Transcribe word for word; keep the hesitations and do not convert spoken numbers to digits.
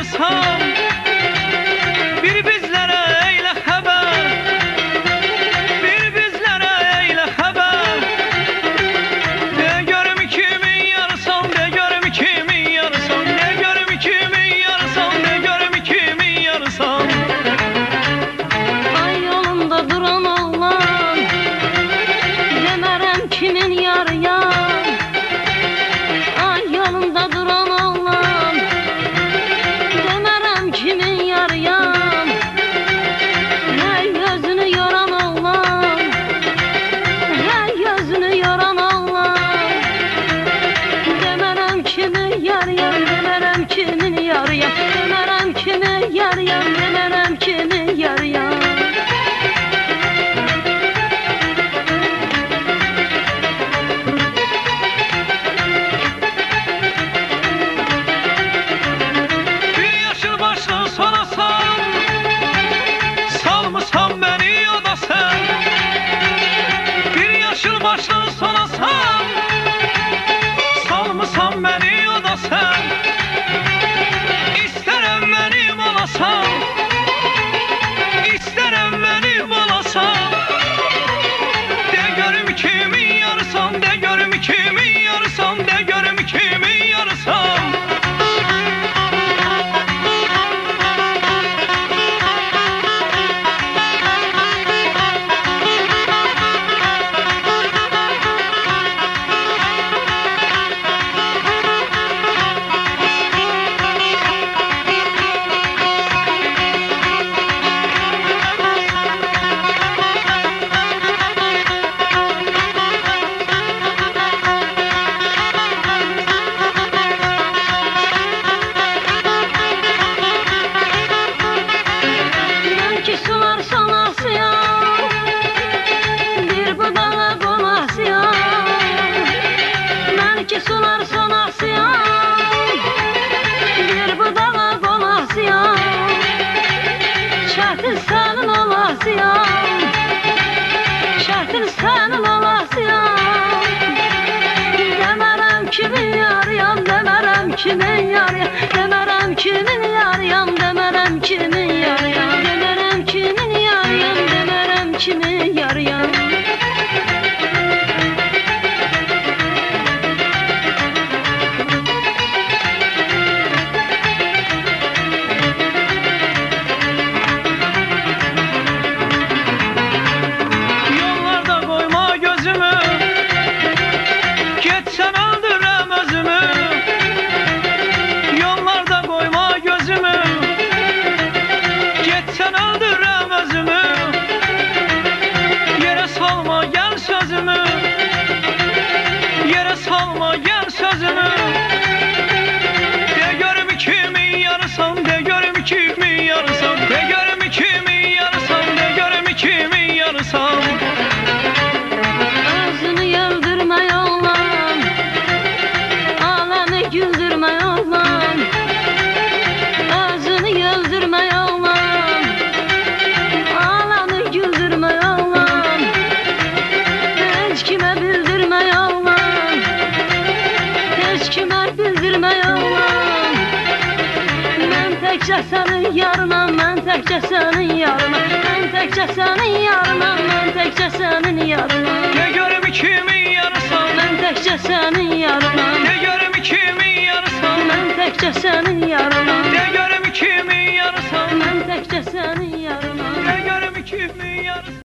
yarısan, bir bizlere eyle haber, bir bizlere eyle haber. De görüm kimin yarısan, de görüm kimin yarısan, de görüm kimin yarısan, de görüm kimin yarısan. Ay yolunda duran oğlan, demerem kimin yarıyan. Ay yolunda duran oğlan, demerem kimin yarıyan. Hey gözünü yoran oğlan, hey gözünü yoran oğlan. Demerem kimin yarıyan, demerem kimin yarıyan, demerem kimin yarıyan, demerem kimin yarıyan. Bir yaşıl başlı sorasan, salmışsan beni o da sen. Bir yaşıl başlı sorasan, salmışsan beni o da sen. İsterem benim olasan, isterem benim olasan. De görüm kimin yarısan, de görüm kimin yarısan, de görüm kimin yarısan. Belki sular sonasıyan, bir budağa qolasıyan. Belki sular sonasıyan, bir budağa qolasıyan. Şərtin sənin olasıyan, şərtin sənin olasıyan. Demərəm kimin yarıyan, demərəm kimin yarıyan, demərəm kimin yarıyan, demərəm kimin yarıyan, demərəm kimin yarıyan, demərəm kimin yarıyan. Yollarda koyma gözümü, geçsen öldürem özümü. Yollarda koyma gözümü, geçsen öldürem özümü. Yere salma gel sözümü, yere salma gel sözümü. De görüm kimin yarısan, de görüm kimin yarısan, de görüm kimin yarısan, de görüm kimin yarısan. Özünü öldürme oğlan, alemi güldürme oğlan. Özünü öldürme oğlan, alemi güldürme oğlan. Hiç kime bildirme oğlan, hiç kime bildirme oğlan. Ben təkcə sənin yarına, mən təkcə sənin yarına, mən təkcə sənin yarına, mən təkcə sənin yarına. De görüm kimin yarısan, Mən təkcə sənin yarına, de görüm kimin yarısan. mən təkcə sənin